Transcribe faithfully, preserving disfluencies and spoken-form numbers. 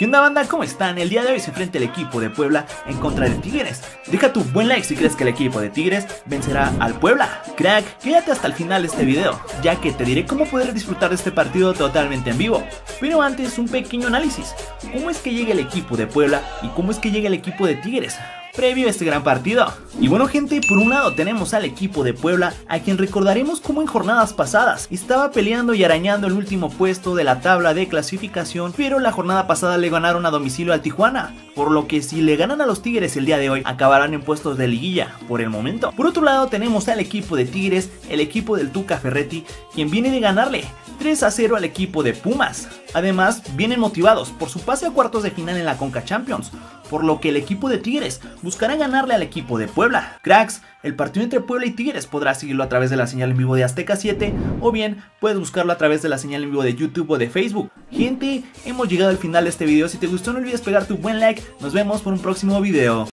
¿Qué onda, banda? ¿Cómo están? El día de hoy se enfrenta el equipo de Puebla en contra de Tigres. Deja tu buen like si crees que el equipo de Tigres vencerá al Puebla. Crack, quédate hasta el final de este video, ya que te diré cómo poder disfrutar de este partido totalmente en vivo. Pero antes, un pequeño análisis. ¿Cómo es que llega el equipo de Puebla y cómo es que llega el equipo de Tigres previo a este gran partido? Y bueno, gente, por un lado tenemos al equipo de Puebla, a quien recordaremos como en jornadas pasadas estaba peleando y arañando el último puesto de la tabla de clasificación, pero la jornada pasada le ganaron a domicilio al Tijuana, por lo que si le ganan a los Tigres el día de hoy, acabarán en puestos de liguilla por el momento. Por otro lado tenemos al equipo de Tigres, el equipo del Tuca Ferretti, quien viene de ganarle tres a cero al equipo de Pumas. Además, vienen motivados por su pase a cuartos de final en la Conca Champions, por lo que el equipo de Tigres buscará ganarle al equipo de Puebla. Cracks, el partido entre Puebla y Tigres podrás seguirlo a través de la señal en vivo de Azteca siete, o bien puedes buscarlo a través de la señal en vivo de YouTube o de Facebook. Gente, hemos llegado al final de este video. Si te gustó, no olvides pegar tu buen like. Nos vemos por un próximo video.